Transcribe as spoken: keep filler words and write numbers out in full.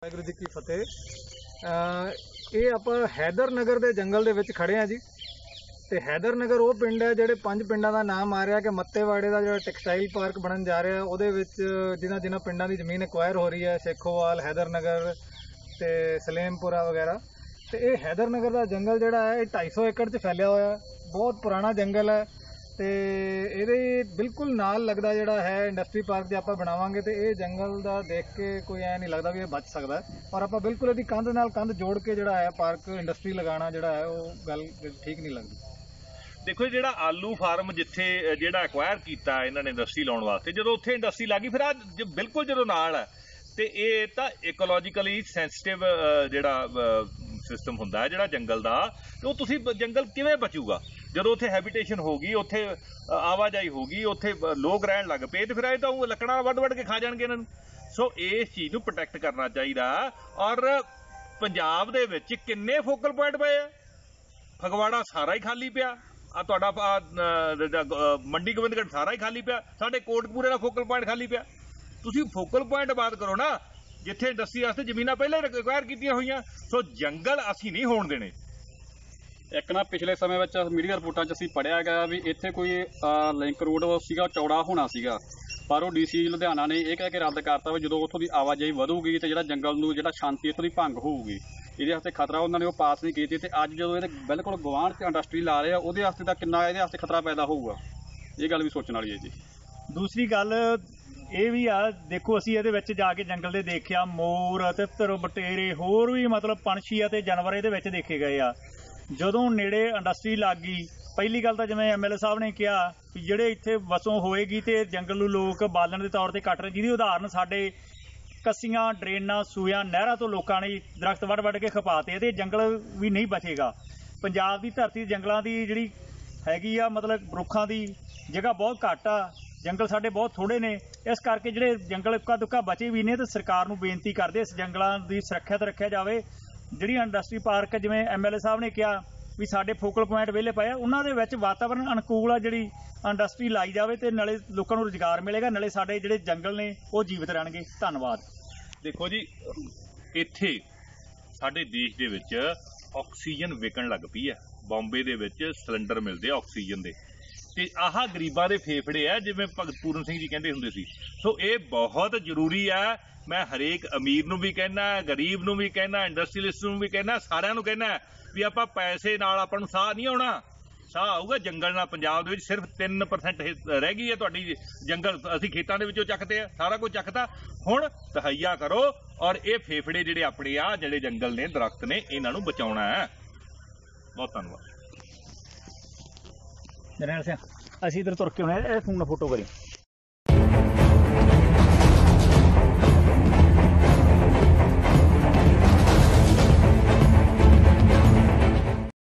ਵਾਹਿਗੁਰੂ ਜੀ ਕੀ ਫਤਿਹ। ਇਹ ਆਪਾਂ ਹੈਦਰ ਨਗਰ ਦੇ ਜੰਗਲ ਦੇ ਵਿੱਚ ਖੜੇ ਆ ਜੀ। ਤੇ ਹੈਦਰ ਨਗਰ ਉਹ ਪਿੰਡ ਹੈ ਜਿਹੜੇ ਪੰਜ ਪਿੰਡਾਂ ਦਾ ਨਾਮ ਆ ਰਿਹਾ ਕਿ ਮੱਤੇਵਾੜੇ ਦਾ ਜਿਹੜਾ ਟੈਕਸਟਾਈਲ ਪਾਰਕ ਬਣਨ ਜਾ ਰਿਹਾ ਉਹਦੇ ਵਿੱਚ ਜਿਨ੍ਹਾਂ ਜਿਨ੍ਹਾਂ ਪਿੰਡਾਂ ਦੀ ਜ਼ਮੀਨ ਐਕਵਾਇਰ ਹੋ ਰਹੀ ਹੈ, ਸੇਖੋਵਾਲ, ਹੈਦਰ ਨਗਰ ਤੇ ਸਲੇਮਪੁਰਾ ਵਗੈਰਾ। ਤੇ ਇਹ ਹੈਦਰ ਨਗਰ ਦਾ ਜੰਗਲ ਜਿਹੜਾ ਹੈ ਇਹ ਢਾਈ ਸੌ ਏਕੜ 'ਚ ਫੈਲਿਆ ਹੋਇਆ, ਬਹੁਤ ਪੁਰਾਣਾ ਜੰਗਲ ਹੈ। ਤੇ ਇਹਦੇ ਬਿਲਕੁਲ ਨਾਲ ਲੱਗਦਾ ਜਿਹੜਾ ਹੈ ਇੰਡਸਟਰੀ ਪਾਰਕ ਜੇ ਆਪਾਂ ਬਣਾਵਾਂਗੇ ਤੇ ਇਹ ਜੰਗਲ ਦਾ ਦੇਖ ਕੇ ਕੋਈ ਐ ਨਹੀਂ ਲੱਗਦਾ ਵੀ ਇਹ ਬਚ ਸਕਦਾ। ਔਰ ਆਪਾਂ ਬਿਲਕੁਲ ਇਹਦੀ ਕੰਧ ਨਾਲ ਕੰਧ ਜੋੜ ਕੇ ਜਿਹੜਾ ਹੈ ਪਾਰਕ ਇੰਡਸਟਰੀ ਲਗਾਉਣਾ ਜਿਹੜਾ ਹੈ ਉਹ ਗੱਲ ਠੀਕ ਨਹੀਂ ਲੱਗਦੀ। ਦੇਖੋ ਜਿਹੜਾ ਆਲੂ ਫਾਰਮ ਜਿੱਥੇ ਜਿਹੜਾ ਐਕਵਾਇਰ ਕੀਤਾ ਇਹਨਾਂ ਨੇ ਇੰਡਸਟਰੀ ਲਾਉਣ ਵਾਸਤੇ, ਜਦੋਂ ਉੱਥੇ ਇੰਡਸਟਰੀ ਲੱਗੀ ਫਿਰ ਆ ਬਿਲਕੁਲ ਜਦੋਂ ਨਾਲ ਹੈ ਤੇ ਇਹ ਤਾਂ ਇਕੋਲੋਜੀਕਲੀ ਸੈਂਸਿਟਿਵ ਜਿਹੜਾ ਸਿਸਟਮ ਹੁੰਦਾ ਹੈ ਜਿਹੜਾ ਜੰਗਲ ਦਾ, ਤੇ ਉਹ ਤੁਸੀਂ ਜੰਗਲ ਕਿਵੇਂ ਬਚੂਗਾ ਜਦੋਂ ਉੱਥੇ ਹੈਬੀਟੇਸ਼ਨ ਹੋਗੀ, ਉੱਥੇ ਆਵਾਜਾਈ ਹੋਗੀ, ਉੱਥੇ ਲੋਕ ਰਹਿਣ ਲੱਗ ਪਏ ਤੇ ਫਿਰ ਇਹ ਤਾਂ ਉਹ ਲੱਕੜਾਂ ਵੱਢ ਵੱਢ ਕੇ ਖਾ ਜਾਣਗੇ ਇਹਨਾਂ ਨੂੰ। ਸੋ ਇਸ ਚੀਜ਼ ਨੂੰ ਪ੍ਰੋਟੈਕਟ ਕਰਨਾ ਚਾਹੀਦਾ। ਔਰ ਪੰਜਾਬ ਦੇ ਵਿੱਚ ਕਿੰਨੇ ਫੋਕਲ ਪੁਆਇੰਟ ਪਏ ਆ, ਫਗਵਾੜਾ ਸਾਰਾ ਹੀ ਖਾਲੀ ਪਿਆ, ਆ ਤੁਹਾਡਾ ਮੰਡੀ ਗੋਬਿੰਦਗੜ੍ਹ ਸਾਰਾ ਹੀ ਖਾਲੀ ਪਿਆ, ਸਾਡੇ ਕੋਟਕਪੂਰੇ ਦਾ ਫੋਕਲ ਪੁਆਇੰਟ ਖਾਲੀ ਪਿਆ। ਤੁਸੀਂ ਫੋਕਲ ਪੁਆਇੰਟ ਬਾਤ ਕਰੋ ਨਾ ਜਿੱਥੇ ਇੰਡਸਟਰੀ ਵਾਸਤੇ ਜ਼ਮੀਨਾਂ ਪਹਿਲਾਂ ਹੀ ਰਿਕਵਾਇਰ ਕੀਤੀਆਂ ਹੋਈਆਂ। ਸੋ ਜੰਗਲ ਅਸੀਂ ਨਹੀਂ ਹੋਣ ਦੇਣੇ। ਇੱਕ ਨਾ ਪਿਛਲੇ ਸਮੇਂ ਵਿੱਚ ਮੀਡੀਆ ਰਿਪੋਰਟਾਂ 'ਚ ਅਸੀਂ ਪੜ੍ਹਿਆ ਗਿਆ ਵੀ ਇੱਥੇ ਕੋਈ ਲਿੰਕ ਰੋਡ ਸੀਗਾ ਚੌੜਾ ਹੋਣਾ ਸੀਗਾ, ਪਰ ਉਹ ਡੀ ਸੀ ਲੁਧਿਆਣਾ ਨੇ ਇਹ ਕਹਿ ਕੇ ਰੱਦ ਕਰਤਾ ਵੀ ਜਦੋਂ ਉੱਥੋਂ ਦੀ ਆਵਾਜਾਈ ਵਧੂਗੀ ਤੇ ਜਿਹੜਾ ਜੰਗਲ ਨੂੰ ਜਿਹੜਾ ਸ਼ਾਂਤੀ ਇੱਥੋਂ ਦੀ ਭੰਗ ਹੋਊਗੀ, ਇਹਦੇ ਵਾਸਤੇ ਖਤਰਾ ਉਹਨਾਂ ਨੇ ਉਹ ਪਾਸ ਨਹੀਂ ਕੀਤੀ। ਤੇ ਅੱਜ ਜਦੋਂ ਇਹਦੇ ਬਿਲਕੁਲ ਗੁਆਂਢ 'ਚ ਇੰਡਸਟਰੀ ਲਾ ਰਹੇ ਆ ਉਹਦੇ ਵਾਸਤੇ ਤਾਂ ਕਿੰਨਾ ਇਹਦੇ ਵਾਸਤੇ ਖਤਰਾ ਪੈਦਾ ਹੋਊਗਾ, ਇਹ ਗੱਲ ਵੀ ਸੋਚਣ ਵਾਲੀ ਹੈ ਜੀ। ਦੂਸਰੀ ਗੱਲ ਇਹ ਵੀ ਆ, ਦੇਖੋ ਅਸੀਂ ਇਹਦੇ ਵਿੱਚ ਜਾ ਕੇ ਜੰਗਲ ਦੇ ਦੇਖਿਆ ਮੋਰ, ਤਿੱਤਰ, ਬਟੇਰੇ, ਹੋਰ ਵੀ ਮਤਲਬ ਪੰਛੀ ਅਤੇ ਜਾਨਵਰ ਇਹਦੇ ਵਿੱਚ ਦੇਖੇ ਗਏ ਆ। ਜਦੋਂ ਨੇੜੇ ਇੰਡਸਟਰੀ ਲੱਗ ਗਈ, ਪਹਿਲੀ ਗੱਲ ਤਾਂ ਜਿਵੇਂ ਐਮ ਐਲ ਏ ਸਾਹਿਬ ਨੇ ਕਿਹਾ ਵੀ ਜਿਹੜੇ ਇੱਥੇ ਵਸੋਂ ਹੋਏਗੀ ਤੇ ਜੰਗਲ ਨੂੰ ਲੋਕ ਬਾਲਣ ਦੇ ਤੌਰ ਤੇ ਕੱਟ ਰਹੇ, ਜਿਹਦੀ ਉਦਾਹਰਨ ਸਾਡੇ ਕੱਸੀਆਂ, ਡਰੇਨਾਂ, ਸੂਇਆਂ, ਨਹਿਰਾਂ ਤੋਂ ਲੋਕਾਂ ਨੇ ਦਰਖਤ ਵੱਢ ਵੱਢ ਕੇ ਖਪਾਤੇ, ਤੇ ਜੰਗਲ ਵੀ ਨਹੀਂ ਬਚੇਗਾ। ਪੰਜਾਬ ਦੀ ਧਰਤੀ ਜੰਗਲਾਂ ਦੀ ਜਿਹੜੀ ਹੈਗੀ ਆ, ਮਤਲਬ ਰੁੱਖਾਂ ਦੀ ਜਗ੍ਹਾ ਬਹੁਤ ਘੱਟ ਆ, ਜੰਗਲ ਸਾਡੇ ਬਹੁਤ ਥੋੜੇ ਨੇ। ਇਸ ਕਰਕੇ ਜਿਹੜੇ ਜੰਗਲ ਇੱਕਾ ਦੁੱਕਾ ਬਚੇ ਵੀ ਨੇ ਤੇ ਸਰਕਾਰ ਨੂੰ ਬੇਨਤੀ ਕਰਦੇ ਇਸ ਜੰਗਲਾਂ ਦੀ ਸੁਰੱਖਿਅਤ ਰੱਖਿਆ ਜਾਵੇ। ਜਿਹੜੀ ਇੰਡਸਟਰੀ ਪਾਰਕ ਜਿਵੇਂ ਐਮ ਐਲ ਏ ਸਾਹਿਬ ਨੇ ਕਿਹਾ ਵੀ ਸਾਡੇ ਫੋਕਲ ਪੁਆਇੰਟ ਵਿਹਲੇ ਪਏ ਆ, ਉਹਨਾਂ ਦੇ ਵਿੱਚ ਵਾਤਾਵਰਨ ਅਨੁਕੂਲ ਆ ਜਿਹੜੀ ਇੰਡਸਟਰੀ ਲਾਈ ਜਾਵੇ ਤੇ ਨਾਲੇ ਲੋਕਾਂ ਨੂੰ ਰੁਜ਼ਗਾਰ ਮਿਲੇਗਾ, ਨਾਲੇ ਸਾਡੇ ਜਿਹੜੇ ਜੰਗਲ ਨੇ ਉਹ ਜੀਵਤ ਰਹਿਣਗੇ। ਧੰਨਵਾਦ। ਦੇਖੋ ਜੀ, ਇੱਥੇ ਸਾਡੇ ਦੇਸ਼ ਦੇ ਵਿੱਚ ਆਕਸੀਜਨ ਵਿਕਣ ਲੱਗ ਪਈ ਹੈ। ਬੰਬੇ ਦੇ ਵਿੱਚ ਸਿਲੰਡਰ ਮਿਲਦੇ ਆ ਆਕਸੀਜਨ ਦੇ, ਤੇ ਆਹ ਗਰੀਬਾਂ ਦੇ ਫੇਫੜੇ ਆ ਜਿਵੇਂ ਭਗਤ ਪੂਰਨ ਸਿੰਘ ਜੀ ਕਹਿੰਦੇ ਹੁੰਦੇ ਸੀ। ਸੋ ਇਹ ਬਹੁਤ ਜ਼ਰੂਰੀ ਹੈ। ਮੈਂ ਹਰੇਕ ਅਮੀਰ ਨੂੰ ਵੀ ਕਹਿਣਾ, ਗਰੀਬ ਨੂੰ ਵੀ ਕਹਿਣਾ, ਇੰਡਸਟਰੀਅਲਿਸਟ ਨੂੰ ਵੀ ਕਹਿਣਾ, ਸਾਰਿਆਂ ਨੂੰ ਕਹਿਣਾ ਵੀ ਆਪਾਂ ਪੈਸੇ ਨਾਲ ਆਪਾਂ ਨੂੰ ਸਾਹ ਨਹੀਂ ਆਉਣਾ, ਸਾਹ ਆਊਗਾ ਜੰਗਲ ਨਾਲ। ਪੰਜਾਬ ਦੇ ਵਿੱਚ ਸਿਰਫ ਤਿੰਨ ਪਰਸੈਂਟ ਰਹਿ ਗਈ ਹੈ ਤੁਹਾਡੀ ਜੰਗਲ, ਅਸੀਂ ਖੇਤਾਂ ਦੇ ਵਿੱਚੋਂ ਚੱਕਦੇ ਆ, ਸਾਰਾ ਕੁਝ ਚੱਕਦਾ। ਹੁਣ ਤਹਈਆ ਕਰੋ ਔਰ ਇਹ ਫੇਫੜੇ ਜਿਹੜੇ ਆਪਣੇ ਆ ਜਿਹੜੇ ਜੰਗਲ ਨੇ, ਦਰਖਤ ਨੇ, ਇਹਨਾਂ ਨੂੰ ਬਚਾਉਣਾ ਹੈ। ਬਹੁਤ ਧੰਨਵਾਦ। ਜਰਨੈਲ ਸਿੰਘ, ਅਸੀਂ ਇੱਧਰ ਤੁਰ ਕੇ ਆਉਣੇ, ਇਹ ਫੋਨ ਨਾਲ ਫੋਟੋ ਕਰੀ।